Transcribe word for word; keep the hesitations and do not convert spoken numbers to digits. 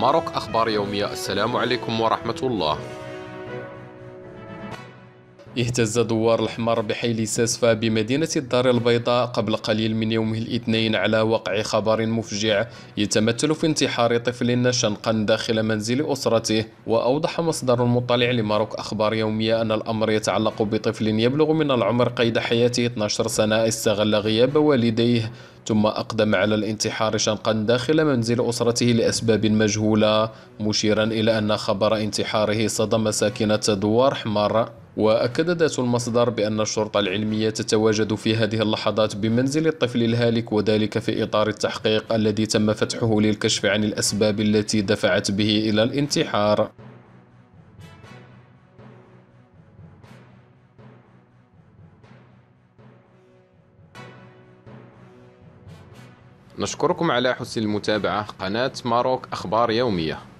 ماروك أخبار يومية. السلام عليكم ورحمة الله. اهتز دوار الحمر بحي ساسفا بمدينة الدار البيضاء قبل قليل من يوم الاثنين على وقع خبر مفجع يتمثل في انتحار طفل شنقا داخل منزل أسرته. وأوضح مصدر مطلع لماروك أخبار يومية أن الأمر يتعلق بطفل يبلغ من العمر قيد حياته اثنتا عشرة سنة استغل غياب والديه ثم أقدم على الانتحار شنقا داخل منزل أسرته لأسباب مجهولة، مشيرا إلى أن خبر انتحاره صدم ساكنة دوار حمار. وأكد ذات المصدر بأن الشرطة العلمية تتواجد في هذه اللحظات بمنزل الطفل الهالك، وذلك في إطار التحقيق الذي تم فتحه للكشف عن الأسباب التي دفعت به إلى الانتحار. نشكركم على حسن المتابعة. قناة ماروك أخبار يومية.